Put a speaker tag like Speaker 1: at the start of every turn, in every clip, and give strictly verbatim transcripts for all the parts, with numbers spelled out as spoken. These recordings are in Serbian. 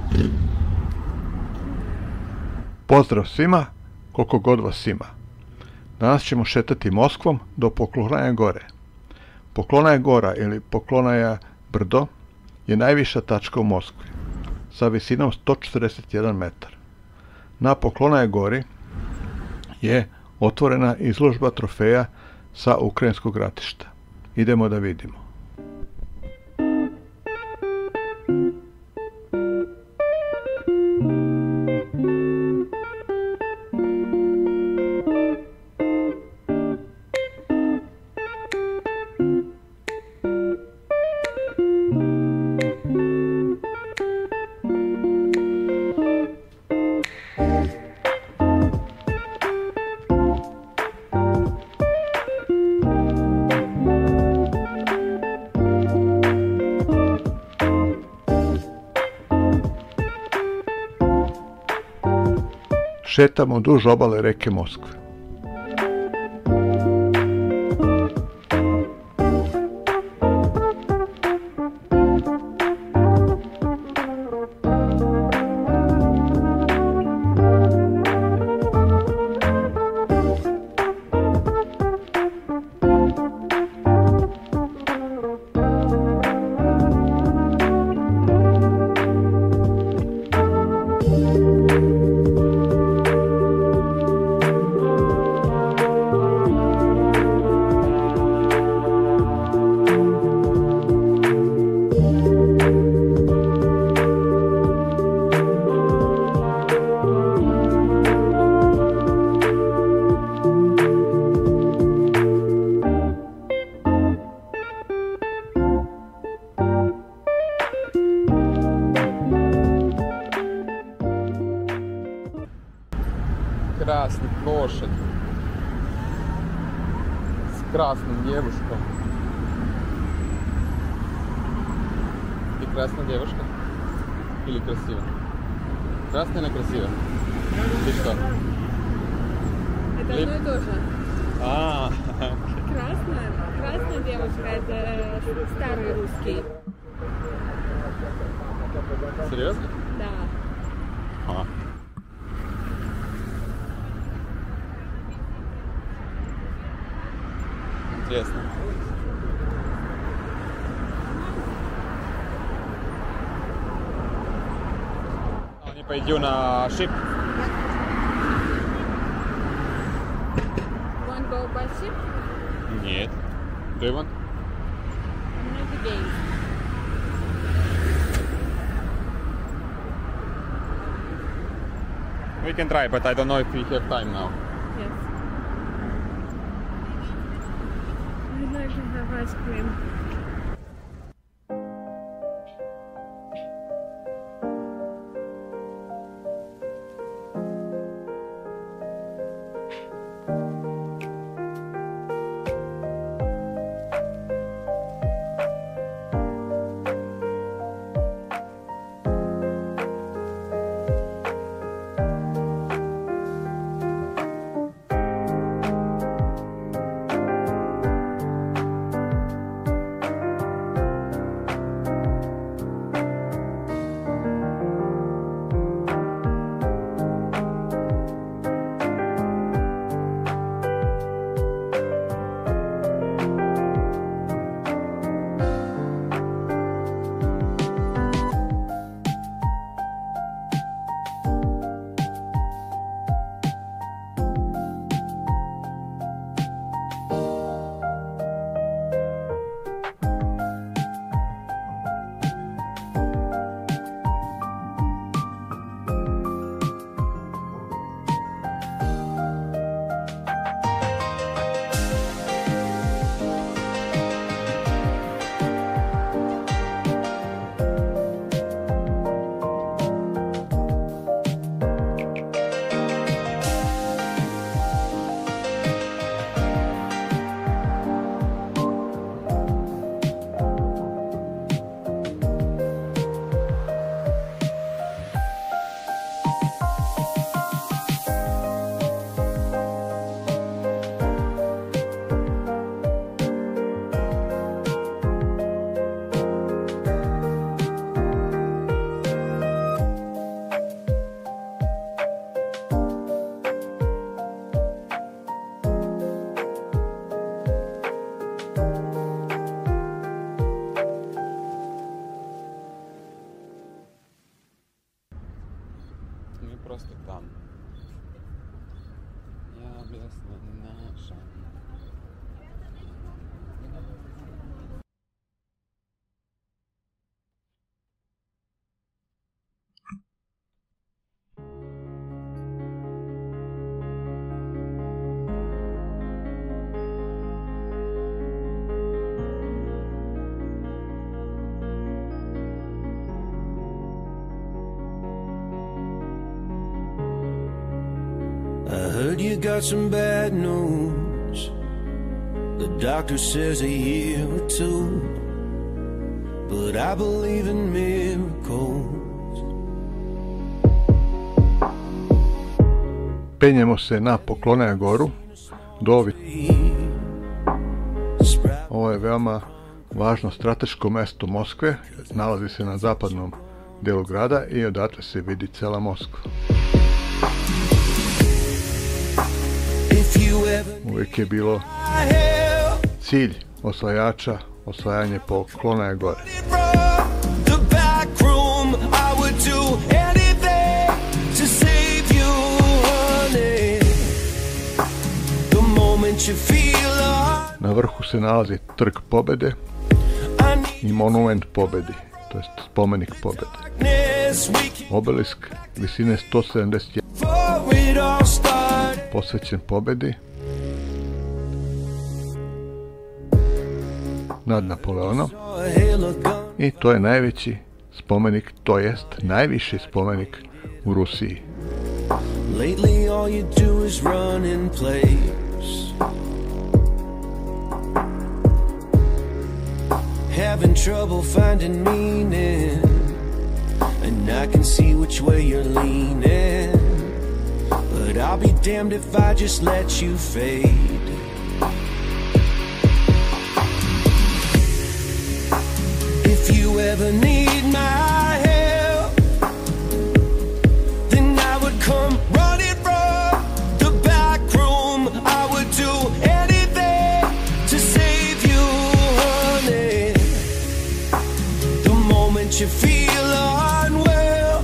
Speaker 1: Pozdrav svima, koliko god vas ima. Danas ćemo šetati Moskvom do Poklonaja gore. Poklonaja gora ili Poklonaja brdo je najviša tačka u Moskvi sa visinom sto četrdeset jedan metar. Na Poklonaja gori je otvorena izložba trofeja sa ukrajinskog ratišta. Idemo da vidimo. Šetamo duž obale reke Moskve.
Speaker 2: Krasni košar s krasnom djevuškom. Ti krasna djevuška? Ili krasiva? Krasna ili krasiva? Ti što?
Speaker 3: Это одно и то же.
Speaker 2: А,
Speaker 3: Красная, красная девушка, это старый русский.
Speaker 2: серьезно?
Speaker 3: Да.
Speaker 2: А. Интересно. Они пойдем на шип.
Speaker 3: Want to go by ship?
Speaker 2: Нет. Do you want?
Speaker 3: I'm not against.
Speaker 2: We can try, but I don't know if we have time now.
Speaker 3: Yes. I'd like to have ice cream.
Speaker 2: Мы просто там. Я бездна наша.
Speaker 4: I heard you got some bad news. The doctor says a year or two, but I believe in miracles.
Speaker 1: Penjemo se na Poklonaja goru do ovih. Ovo je veoma važno strateško mesto Moskve, nalazi se na zapadnom delu grada i odatle se vidi cela Moskva. Uvijek je bilo cilj osvajača osvajanje Poklonaja gore. Na vrhu se nalazi Trg pobede i monument pobedi, to jest spomenik pobede. Obelisk visine sto sedamdeset jedan posvećen pobedi nad Napoleonom i to je najveći spomenik, to jest najviši spomenik u Rusiji.
Speaker 4: Lately all you do is run in place, having trouble finding meaning, and I can see which way you're leaning, but I'll be damned if I just let you fade. If you ever need my help, then I would come running from the back room. I would do anything to save you, honey. The moment you feel unwell,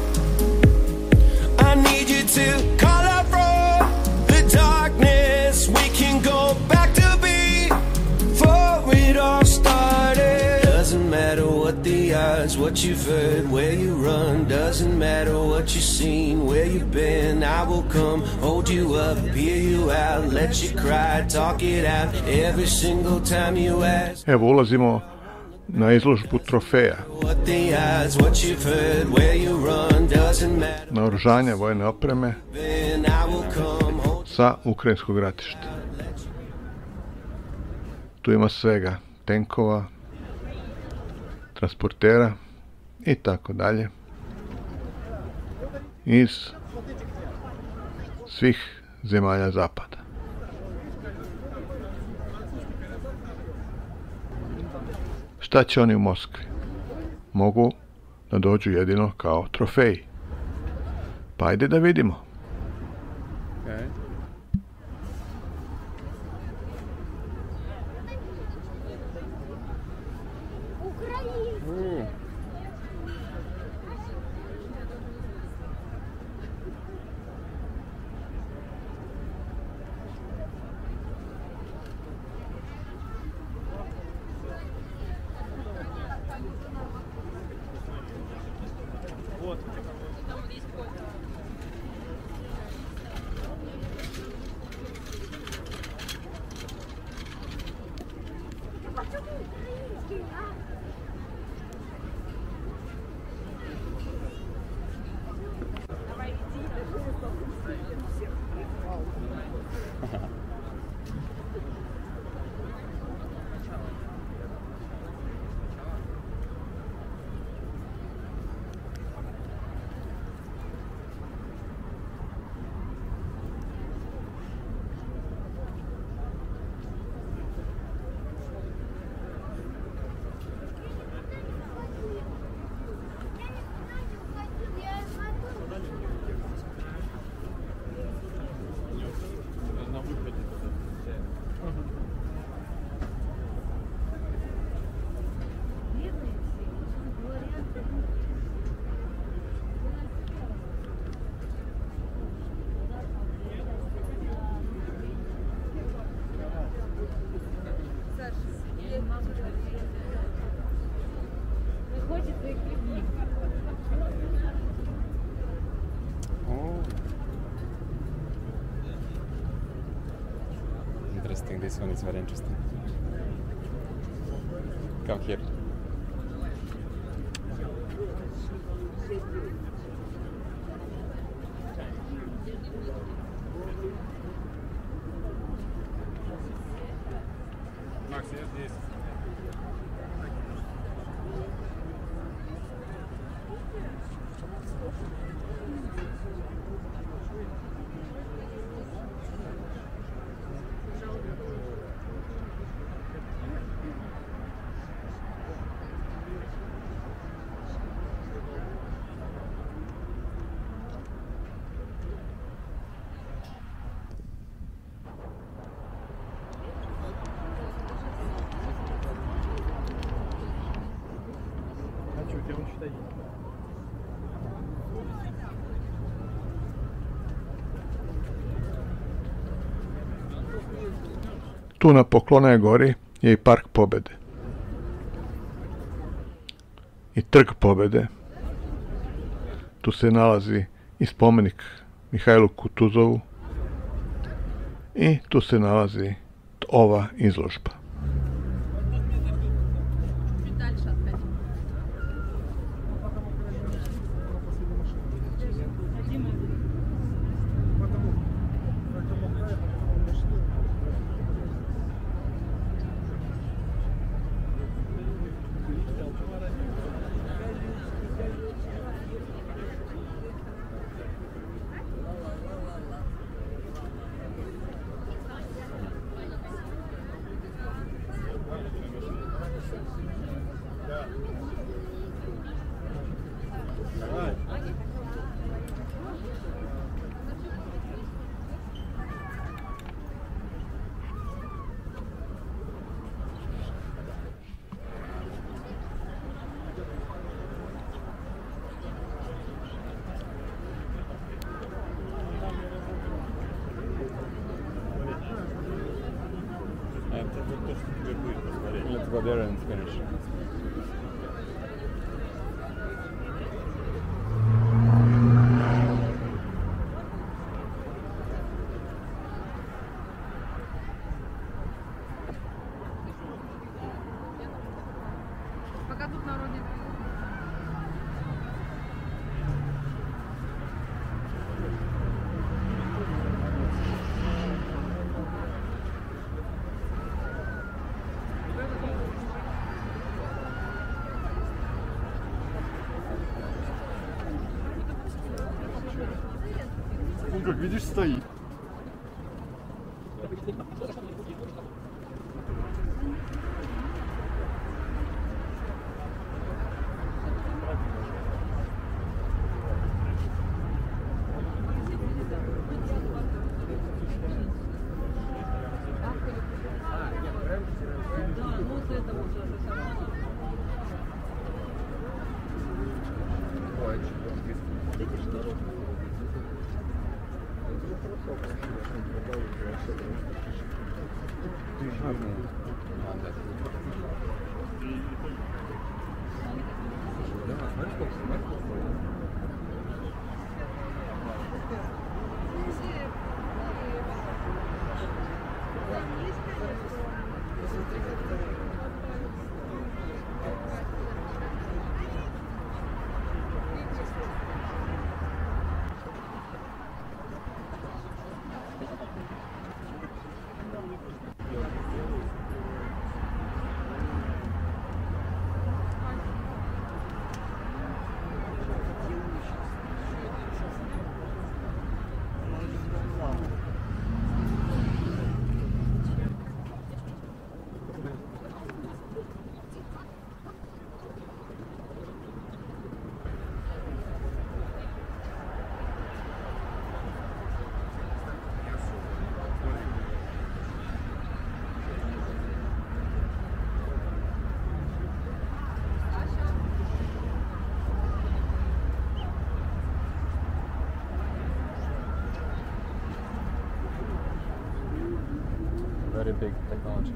Speaker 4: I need you to call out from the darkness. We can go back to before it all started. Doesn't matter what the odds, what you've heard, where you run. Doesn't matter what you've seen, where you've been. I will come, hold you up, hear you out, let you cry, talk it out every single time you ask.
Speaker 1: Evo ulazimo na izložbu trofeja,
Speaker 4: What the odds, what you've heard, where you run. Doesn't matter
Speaker 1: naoružanja, vojne opreme
Speaker 4: when I will come, hold
Speaker 1: sa ukrajinskog ratišta. Tu ima svega, tenkova, transportera i tako dalje, iz svih zemalja zapada. Šta će oni u Moskvi? Mogu da dođu jedino kao trofeji. Pa ajde da vidimo.
Speaker 2: Okay. Ooh. interesting. This one is very interesting. Come here. Max, here's this.
Speaker 1: Tu na Poklonaj gori je i Park Pobede. I Trg Pobede. Tu se nalazi i spomenik Mihajlu Kutuzovu. I tu se nalazi ova izložba.
Speaker 2: Let's go there and finish.
Speaker 3: Пока тут народе.
Speaker 5: Он, как видишь, стоит.
Speaker 2: Very big technology.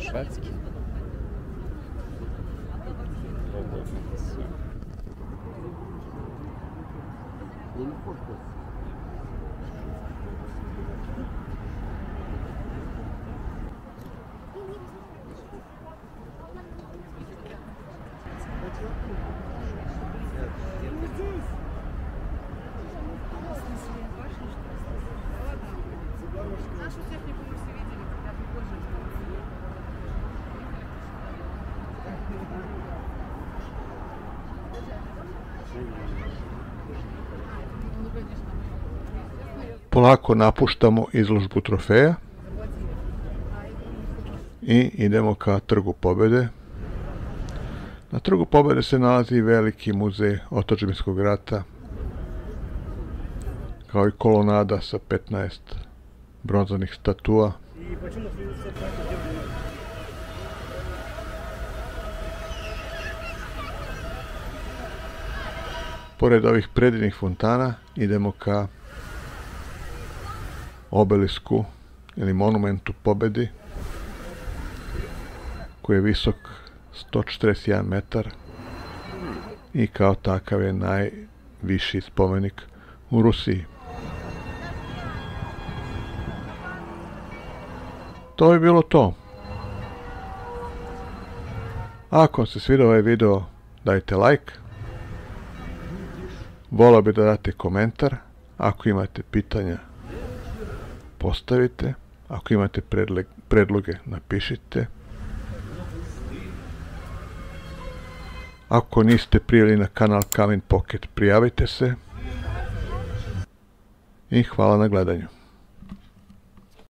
Speaker 2: Švedski.
Speaker 3: Нашу технику мы все видели, когда попозже.
Speaker 1: Polako napuštamo izložbu trofeja i idemo ka Trgu pobjede. Na Trgu pobjede se nalazi veliki muzej otadžbinskog rata, kao i kolonada sa petnaest bronzanih statua. Pored ovih predivnih fontana idemo ka obelisku ili monumentu pobjedi, koji je visok sto četrdeset jedan metar i kao takav je najviši spomenik u Rusiji. To je bilo to. Ako vam se svidio ovaj video, dajte like. Volio bi da date komentar. Ako imate pitanja, postavite. Ako imate predloge, napišite. Ako niste prijavili na kanal Kamin Pocket, prijavite se. I hvala na gledanju.